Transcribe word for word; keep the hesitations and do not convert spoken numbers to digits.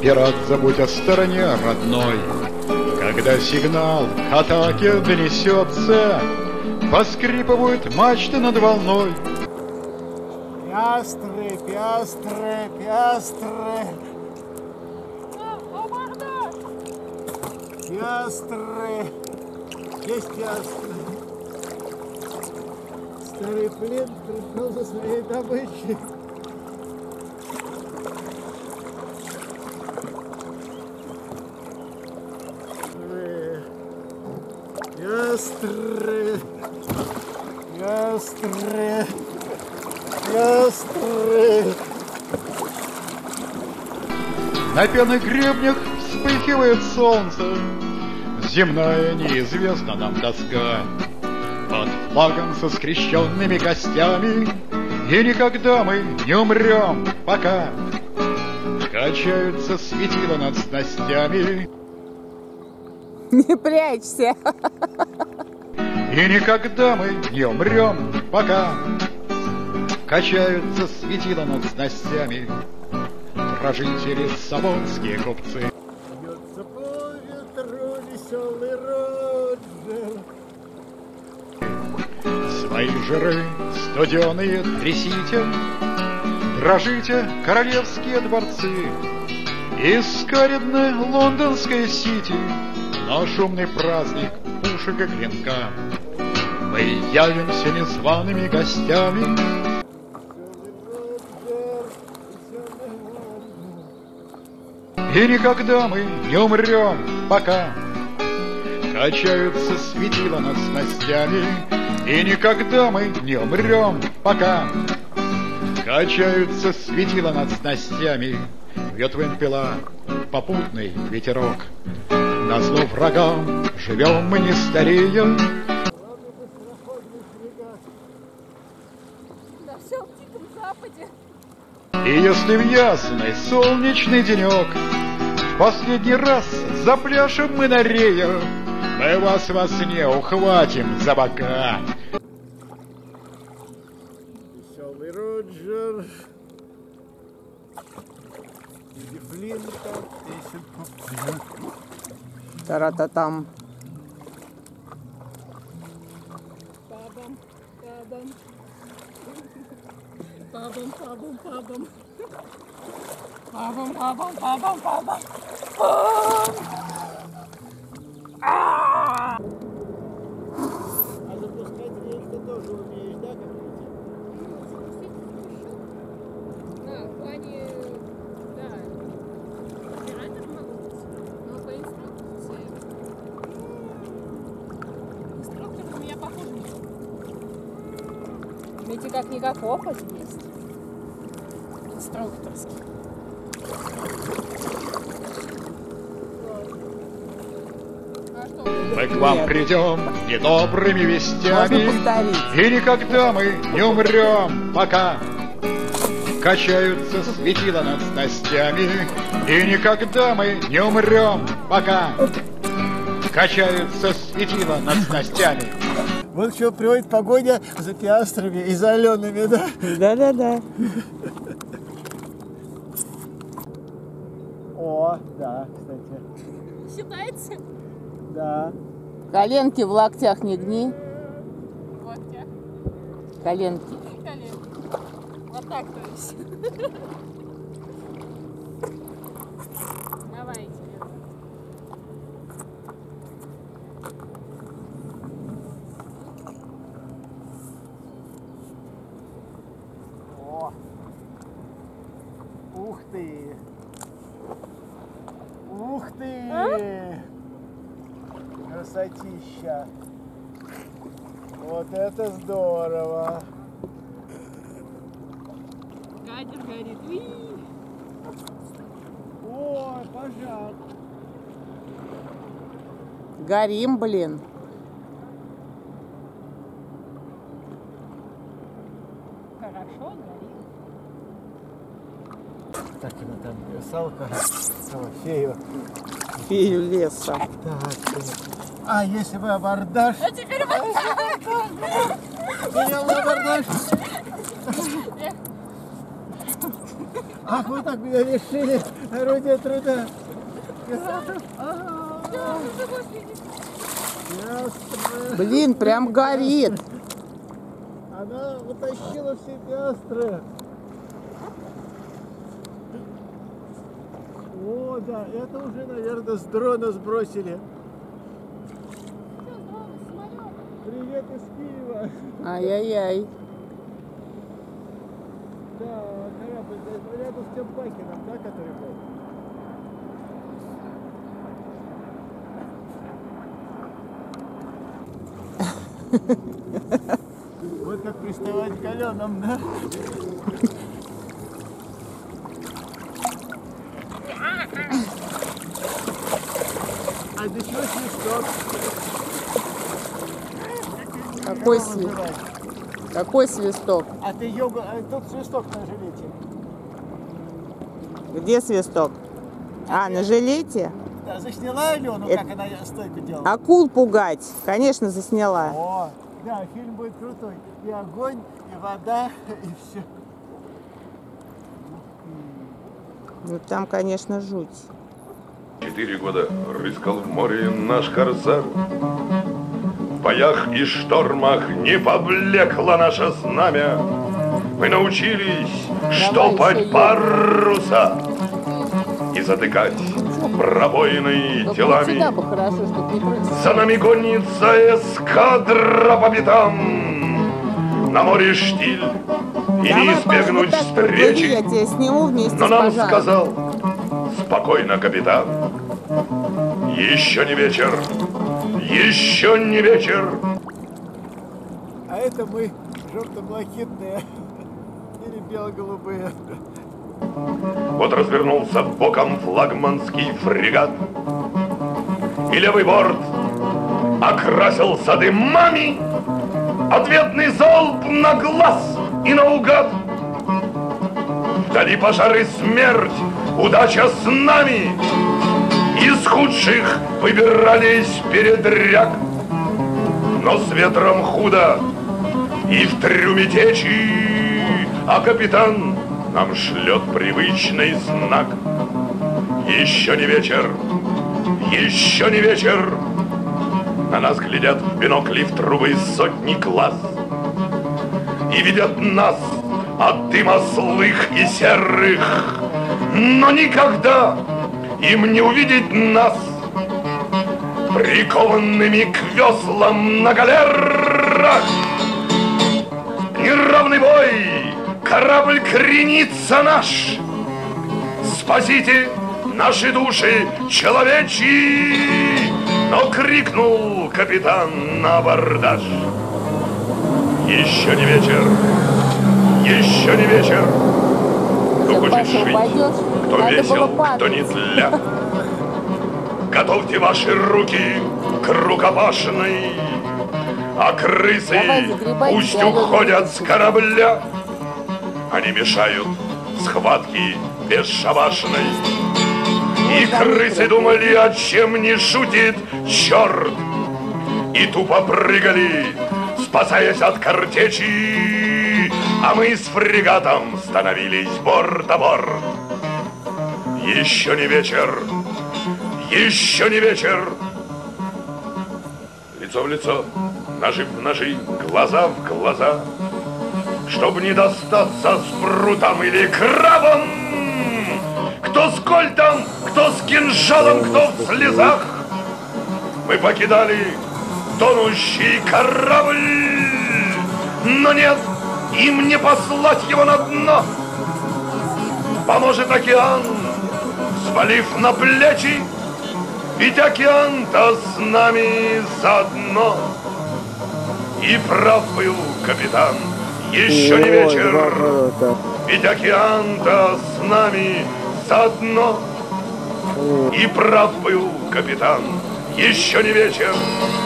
Пират, забудь о стороне родной. Когда сигнал к атаке донесется, поскрипывают мачты над волной. Пиастры, пиастры, пиастры. Пиастры. Есть пиастры. Старый плен пришел за своей добычей. Пиастры. Пиастры. Пиастры. На пенных гребнях вспыхивает солнце, земная неизвестна нам тоска. Под флагом со скрещенными костями, и никогда мы не умрем, пока качаются светила над снастями. Не прячься. И никогда мы не умрем, пока качаются светила над снастями. Дрожите лиссабонские купцы. Бьется по ветру веселый Роджер. Свои жиры студеные трясите, дрожите королевские дворцы. Искаридно лондонское сити, но шумный праздник пушек и клинка. Мы явимся незваными гостями. И никогда мы не умрем, пока качаются светила над снастями. И никогда мы не умрем, пока качаются светила над снастями. Вьет вымпела попутный ветерок. Назло врагам живем мы не старея. На всем Диком Западе. И если в ясный солнечный денек в последний раз запляшем мы на рея, мы вас во сне ухватим за бока. Веселый Роджер. И Флинта песенку. Тара-та-там. Пабам, пабам. Пабам, пабам, пабам. Пабам, пабам, пабам, пабам. А запускать речь ты тоже умеешь, да, как Да, в плане, да, оператор могу быть, но по инструкции. Инструктор у меня похож на него. Ведь и как-никак опыт есть. Инструкторский. А что? Мы к вам Нет. придем недобрыми Можно вестями. повторить. И никогда мы не умрем, пока качаются светила над снастями. И никогда мы не умрем, пока качаются светила над снастями. Вот что приводит погоня за пиастрами и за аленами, да? Да-да-да. О, да, кстати. Считается? Да. Коленки в локтях не гни. В локтях. Коленки. Колен. Вот так, то есть. Давайте. О. Ух ты. Ух ты. Красотища. Вот это здорово. Катер горит. Уи! Ой, пожар. Горим, блин. Хорошо горит. Так, она там русалка. О, фею. Фею леса. Так. А если бы абордаж? А теперь вот. Понял абордаж? Ах, вы так меня лишили орудия труда. Пиратов? Ага. Да, он живой сидит. Пиастры. Блин, прям горит. Она утащила все пиастры. О, да, это уже, наверное, с дрона сбросили. Что, дрон, самолет? Привет из Киева. Ай-яй-яй. Да, корабль да, рядом с тем Бакином, да, который был? Вот как приставать к Аленам, да? А для чего свисток? Какой Как его свист? называют? Какой свисток? А ты йога, а тут свисток на жилете. Где свисток? А, на жилете? Да, засняла Алену, Это- как она стойку делала? Акул пугать. Конечно, засняла. О, да, фильм будет крутой. И огонь, и вода, и все. Ну там, конечно, жуть. Четыре года рыскал в море наш корсар. В боях и штормах не поблекло наше знамя. Мы научились штопать еще паруса и затыкать пробоины Только телами. сюда бы хорошо, чтобы не крутиться. За нами гонится эскадра по пятам. На море штиль, и не Давай, Паша, вот избегнуть так поплыви, встречи. я тебя сниму вместе Но с нам пожаром. сказал: спокойно, капитан. Еще не вечер, еще не вечер. А это мы желто-блакитные или бело-голубые. Вот развернулся боком флагманский фрегат, и левый борт окрасился дымами. Ответный залп на глаз и наугад. Вдали пожары, смерть, удача с нами. Из худших выбирались передряг. Но с ветром худо и в трюме течи, а капитан нам шлет привычный знак. Еще не вечер, еще не вечер. На нас глядят в бинокли в трубы сотни глаз и видят нас от дыма злых и серых, но никогда им не увидеть нас прикованными к веслам на галерах. Неравный бой, корабль кренится наш. Спасите наши души человечьи! Но крикнул капитан на абордаж. Еще не вечер, еще не вечер. Кто Всё, хочет Паша, жить, упадешь? кто Надо весел, было кто падать. не тля. Готовьте ваши руки к рукопашной, а крысы Давай, загребай, пусть тебя, Алёна, уходят с вытащит. корабля. Они мешают схватке бесшабашной. И крысы думали, о чем не шутит черт, и тупо прыгали, спасаясь от картечи, а мы с фрегатом становились борт-а-борт. Еще не вечер, еще не вечер. Лицо в лицо, ножи в ножи, глаза в глаза, чтоб не достаться с прутом или крабом. Кто с кольтом, кто с кинжалом, кто в слезах. Мы покидали тонущий корабль, но нет, им не послать его на дно. Поможет океан, свалив на плечи, ведь океан-то с нами заодно. И прав был капитан, еще не вечер, ведь океан-то с нами заодно. И прав был капитан, еще не вечер,